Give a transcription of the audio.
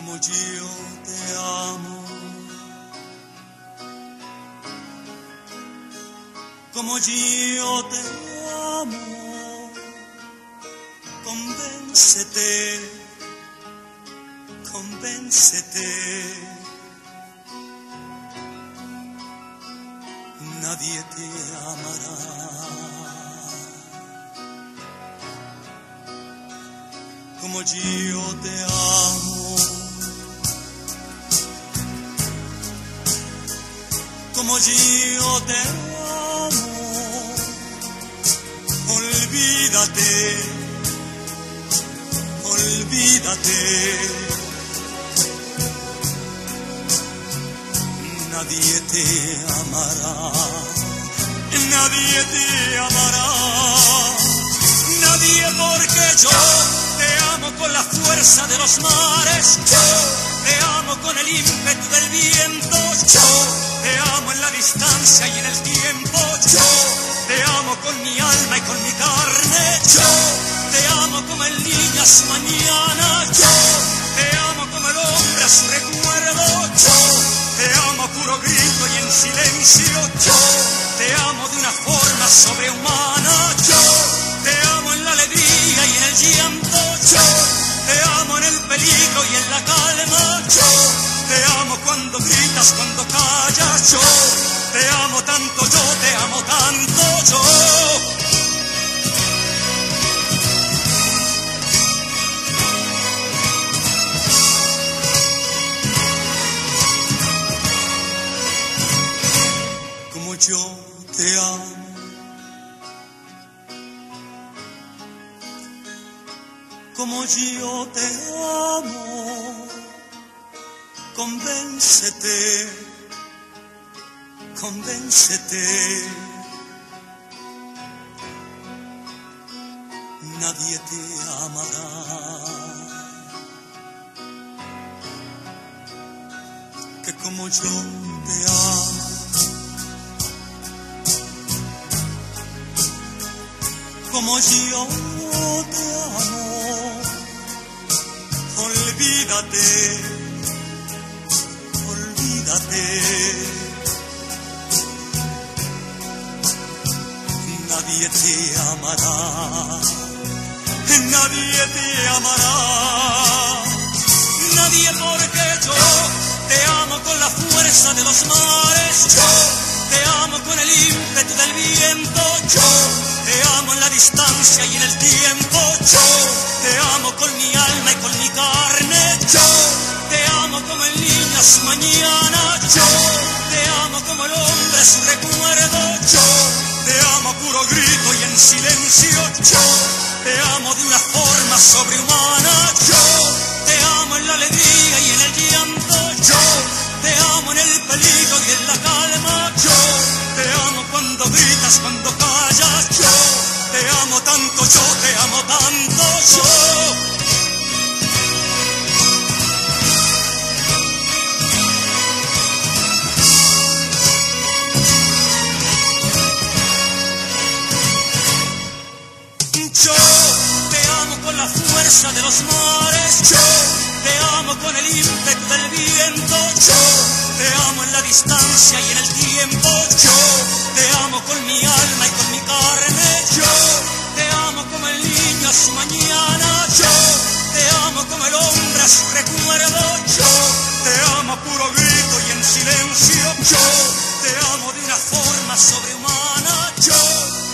como yo te amo, como yo te amo. Convéncete, convéncete. Nadie te amará como yo te amo, como yo te amo. Olvídate, olvídate. Nadie te amará, nadie te amará, nadie, porque yo te amo con la fuerza de los mares, yo te amo con el ímpetu del viento, yo te amo en la distancia y en el tiempo, yo te amo con mi alma y con mi carne, yo te amo como el niño a su mañana, yo te amo como el hombre a su recuerdo, yo te amo a puro grito y en silencio, yo te amo de una forma sobrehumana, yo te amo en la alegría y en el llanto, yo te amo en el peligro y en la calma, yo te amo cuando gritas, cuando callas, yo te amo tanto, yo te amo tanto, yo. Yo te amo, como yo te amo. Convéncete, convéncete. Nadie te amará que como yo te amo. Como yo te amo, olvídate, olvídate. Nadie te amará, nadie te amará, nadie, porque yo te amo con la fuerza de los mares, yo te amo con el ímpetu del viento, yo te amo en la distancia y en el tiempo, yo te amo con mi alma y con mi carne, yo te amo como el niño a su mañana, yo te amo como el hombre a su recuerdo, yo te amo a puro grito y en silencio, yo te amo de una forma sobrehumana, yo te amo en la alegría y en el llanto, yo te amo en el peligro y en la calma, yo te amo cuando gritas, cuando callas, yo te amo tanto, yo te amo tanto, yo. Yo te amo con la fuerza de los mares, yo te amo con el ímpetu del viento, yo te amo en la distancia y en el tiempo, yo te amo con mi alma y con mi carne, yo te amo como el niño a su mañana, yo te amo como el hombre a su recuerdo, yo te amo a puro grito y en silencio, yo te amo de una forma sobrehumana, yo